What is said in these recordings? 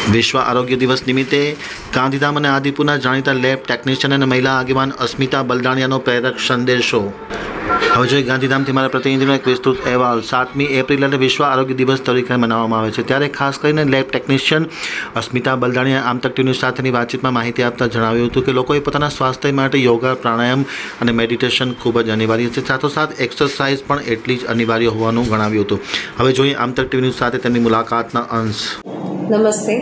विश्व आरोग्य दिवस निमित्ते गांधीधाम और आदिपुर जाणीता लेब टेक्निशियन और महिला आगेवान अस्मिता बलदाणियानो प्रेरक संदेशो। હવે જોઈએ ગાંધીધામથી મારા પ્રતિનિધિનો એક વિસ્તૃત અહેવાલ। 7મી એપ્રિલે વિશ્વ આરોગ્ય દિવસ તરીકે મનાવવામાં આવે છે, ત્યારે ખાસ કરીને લેબ ટેકનિશિયન અસ્મિતા બલદાણીએ આમતક ટીવી સાથેની વાતચીતમાં માહિતી આપતા જણાવ્યું હતું કે લોકોએ પોતાના સ્વાસ્થ્ય માટે યોગા, પ્રાણાયામ અને મેડિટેશન ખૂબ જ અનિવાર્ય છે, સાથોસાથ એક્સરસાઇઝ પણ એટલી જ અનિવાર્ય હોવાનું ગણાવ્યું હતું। હવે જોઈએ આમતક ટીવી સાથે તેમની મુલાકાતના અંશ। નમસ્તે,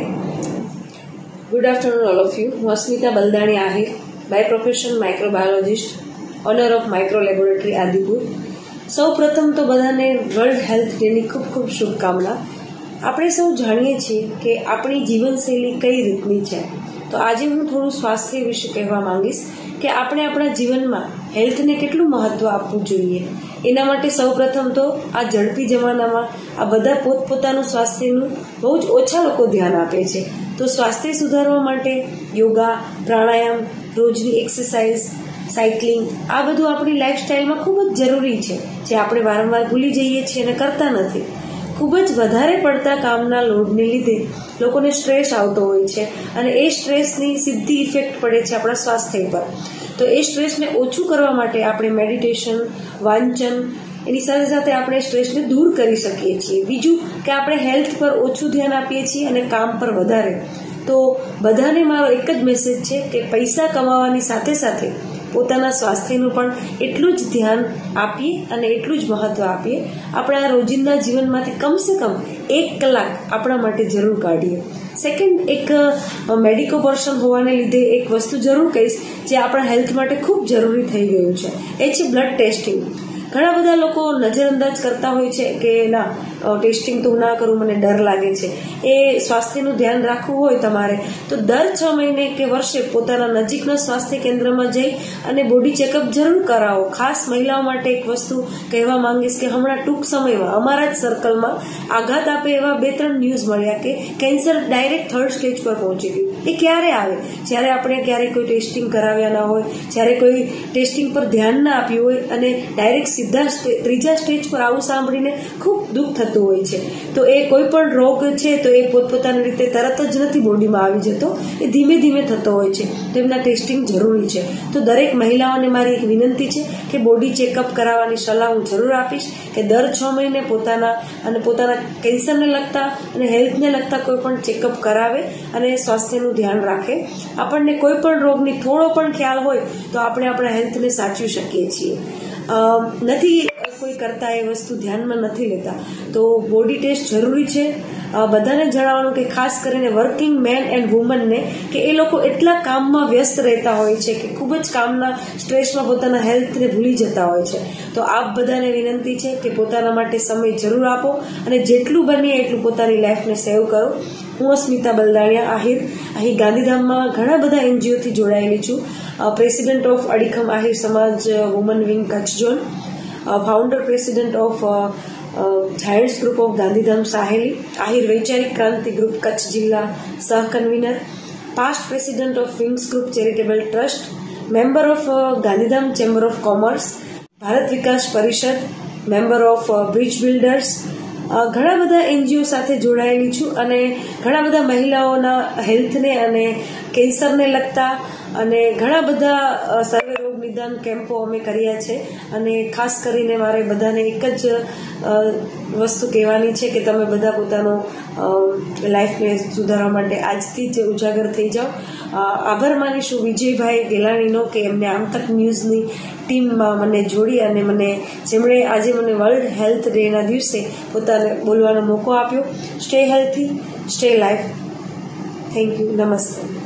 good afternoon all of you. હું Asmita Baldani Ahir, by profession microbiologist, owner of micro laboratory Adipur. સૌ પ્રથમ તો બધાને વર્લ્ડ હેલ્થ ડેની ખૂબ ખૂબ શુભકામના। આપણે સૌ જાણીએ છીએ કે આપણી જીવનશૈલી કઈ રીતની છે, તો આજે હું થોડું સ્વાસ્થ્ય વિશે કહેવા માંગીશ કે આપણે આપણા જીવનમાં હેલ્થને કેટલું મહત્વ આપવું જોઈએ। એના માટે સૌ પ્રથમ તો આ ઝડપી જમાનામાં આ બધા પોતપોતાનું સ્વાસ્થ્યનું બહુ જ ઓછા લોકો ધ્યાન આપે છે। તો સ્વાસ્થ્ય સુધારવા માટે યોગા, પ્રાણાયામ, રોજની એક્સરસાઇઝ, સાયકલિંગ આ બધું આપણી લાઈફસ્ટાઈલમાં ખૂબ જ જરૂરી છે, જે આપણે વારંવાર ભૂલી જઈએ છીએ અને કરતા નથી। ખૂબ જ વધારે પડતા કામના લોડને લીધે લોકોને સ્ટ્રેસ આવતો હોય છે અને એ સ્ટ્રેસની સીધી ઇફેક્ટ પડે છે આપણા સ્વાસ્થ્ય પર। તો એ સ્ટ્રેસને ઓછું કરવા માટે આપણે મેડિટેશન, વાંચન, એની સાથે સાથે આપણે સ્ટ્રેસને દૂર કરી શકીએ છીએ। બીજું કે આપણે હેલ્થ પર ઓછું ધ્યાન આપીએ છીએ અને કામ પર વધારે। તો બધાને મારો એક જ મેસેજ છે કે પૈસા કમાવાની સાથે સાથે પોતાના સ્વાસ્થ્યનું પણ એટલું જ ધ્યાન આપીએ અને એટલું જ મહત્વ આપીએ। આપણા રોજિંદા જીવનમાંથી કમસે કમ 1 કલાક આપણા માટે જરૂર કાઢીએ। સેકન્ડ, એક મેડિકો પર્સન હોવાને લીધે એક વસ્તુ જરૂર કહીશ જે આપણા હેલ્થ માટે ખૂબ જરૂરી થઈ ગયું છે, એ છે બ્લડ ટેસ્ટિંગ। ઘણા બધા લોકો નજરઅંદાજ કરતા હોય છે કે ના, ટેસ્ટિંગ તો ના કરું, મને ડર લાગે છે। એ સ્વાસ્થ્યનું ધ્યાન રાખવું હોય તમારે તો દર 6 મહિને કે વર્ષે પોતાના નજીકના સ્વાસ્થ્ય કેન્દ્રમાં જઈ અને બોડી ચેકઅપ જરૂર કરાવો। ખાસ મહિલાઓ માટે એક વસ્તુ કહેવા માંગીશ કે હમણાં ટૂંક સમયમાં અમારા જ સર્કલમાં આઘાત આપે એવા 2-3 ન્યૂઝ મળ્યા કે કેન્સર ડાયરેક્ટ 3rd સ્ટેજ પર પહોંચી ગયું। એ ક્યારે આવે? જ્યારે આપણે ક્યારેક કોઈ ટેસ્ટિંગ કરાવ્યા ના હોય, જ્યારે કોઈ ટેસ્ટિંગ પર ધ્યાન ના આપ્યું હોય અને ડાયરેક્ટ સીધા 3જા સ્ટેજ પર આવું સાંભળીને ખૂબ દુઃખ થતું હોય છે। તો એ કોઈ પણ રોગ છે તો એ પોતપોતાની રીતે તરત જ નથી બોડીમાં આવી જતો, એ ધીમે ધીમે થતો હોય છે, તો એમના ટેસ્ટિંગ જરૂરી છે। તો દરેક મહિલાઓને મારી એક વિનંતી છે કે બોડી ચેકઅપ કરાવવાની સલાહ હું જરૂર આપીશ કે દર 6 મહિને પોતાના કેન્સરને લગતા અને હેલ્થને લગતા કોઈ પણ ચેકઅપ કરાવે અને સ્વાસ્થ્યનું ધ્યાન રાખે। આપણને કોઈ પણ રોગની થોડો પણ ખ્યાલ હોય તો આપણે આપણા હેલ્થને સાચવી શકીએ છીએ। નથી કોઈ કરતા, એ વસ્તુ ધ્યાનમાં નથી લેતા, તો બોડી ટેસ્ટ જરૂરી છે। બધાને જણાવવાનું કે ખાસ કરીને વર્કિંગ મેન એન્ડ વુમનને કે એ લોકો એટલા કામમાં વ્યસ્ત રહેતા હોય છે કે ખૂબ જ કામના સ્ટ્રેસમાં પોતાના હેલ્થને ભૂલી જતા હોય છે। તો આપ બધાને વિનંતી છે કે પોતાના માટે સમય જરૂર આપો અને જેટલું બને એટલું પોતાની લાઈફને સેવ કરો। હું અસ્મિતા બલદાણિયા આહિર, અહીં ગાંધીધામમાં ઘણા બધા NGOથી જોડાયેલી છું। પ્રેસિડેન્ટ ઓફ અડીખમ આહિર સમાજ woman wing Kutch zone, founder president of giants group of Gandhidham Saheli, Ahir વૈચારિક ક્રાંતિ ગ્રુપ કચ્છ જિલ્લા સહ convener, past president of wings group charitable trust, member of Gandhidham chamber of commerce, Bharat Vikas Parishad, member of bridge builders, ઘણા બધા NGO સાથે જોડાયેલી છું અને ઘણા બધા મહિલાઓના હેલ્થને અને કેન્સરને લગતા અને ઘણા બધા સર્વે રોગ નિદાન કેમ્પો અમે કર્યા છે। અને ખાસ કરીને મારે બધાને એક જ વસ્તુ કહેવાની છે કે તમે બધા પોતાનો લાઈફને સુધારવા માટે આજથી જ ઉજાગર થઈ જાઓ। આભાર માનીશું વિજયભાઈ ગેલાણીનો કે એમને આમતક ન્યૂઝની ટીમમાં મને જોડી અને જેમણે આજે મને વર્લ્ડ હેલ્થ ડેના દિવસે પોતાને બોલવાનો મોકો આપ્યો। Stay healthy, stay life. Thank you, નમસ્તે।